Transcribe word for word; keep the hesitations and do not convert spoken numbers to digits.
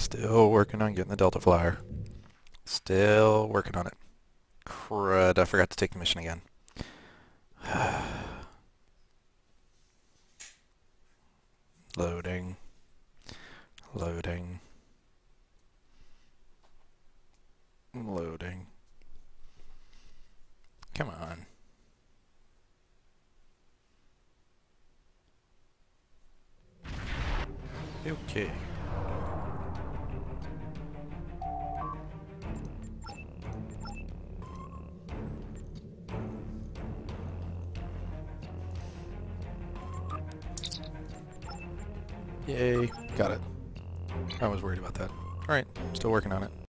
Still working on getting the Delta Flyer. Still working on it. Crud, I forgot to take the mission again. Loading. Loading. Loading. Come on. Okay. Yay, got it. I was worried about that. Alright, still working on it.